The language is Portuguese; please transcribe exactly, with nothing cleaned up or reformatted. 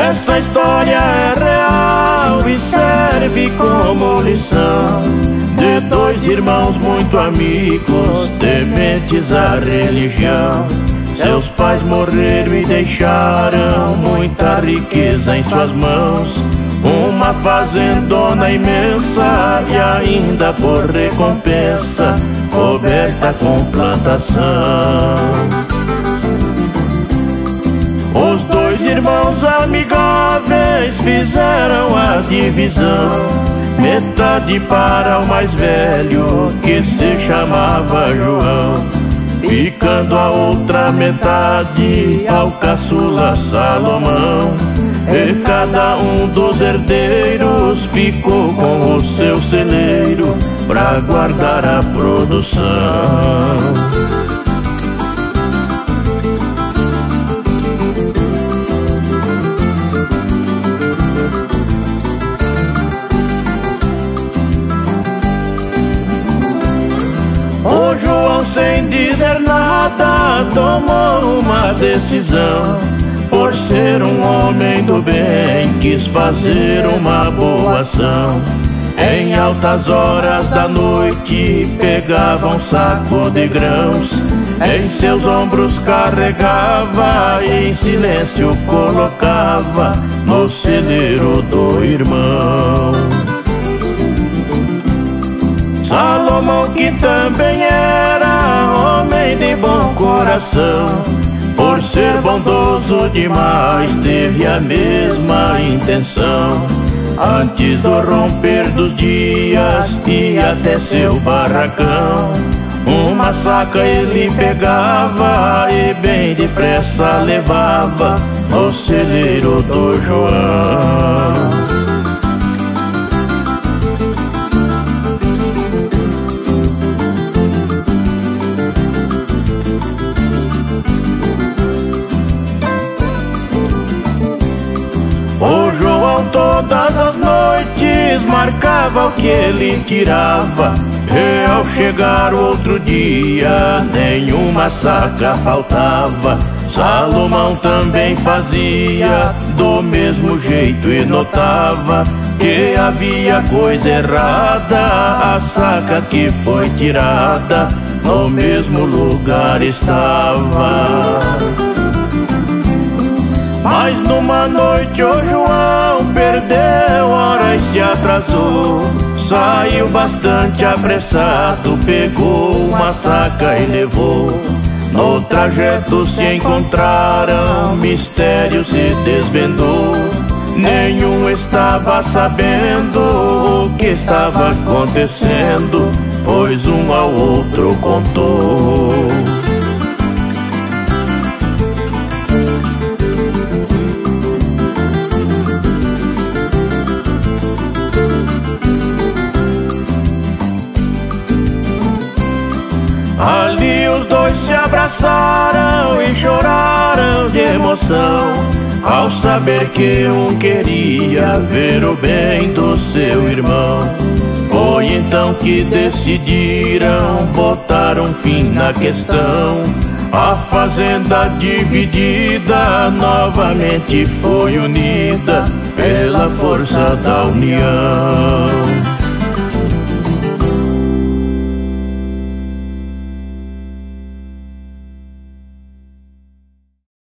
Essa história é real e serve como lição de dois irmãos muito amigos, tementes à religião. Seus pais morreram e deixaram muita riqueza em suas mãos, uma fazendona imensa e ainda por recompensa coberta com plantação. Os dois irmãos amigáveis fizeram a divisão, metade para o mais velho, que se chamava João, ficando a outra metade ao caçula Salomão. E cada um dos herdeiros ficou com o seu celeiro pra guardar a produção. O João, sem dizer nada, tomou uma decisão. Por ser um homem do bem, quis fazer uma boa ação. Em altas horas da noite pegava um saco de grãos, em seus ombros carregava e em silêncio colocava no celeiro do irmão. Salomão, que também era homem de bom coração, por ser bondoso demais, teve a mesma intenção. Antes do romper dos dias, ia até seu barracão. Uma saca ele pegava e bem depressa levava no celeiro do João. O João todas as noites marcava o que ele tirava, e ao chegar o outro dia nenhuma saca faltava. Salomão também fazia do mesmo jeito e notava que havia coisa errada. A saca que foi tirada no mesmo lugar estava. Mas numa noite o João perdeu hora e se atrasou. Saiu bastante apressado, pegou uma saca e levou. No trajeto se encontraram, mistério se desvendou. Nenhum estava sabendo o que estava acontecendo, pois um ao outro contou. Ali os dois se abraçaram e choraram de emoção, ao saber que um queria ver o bem do seu irmão. Foi então que decidiram botar um fim na questão. A fazenda dividida novamente foi unida pela força da união.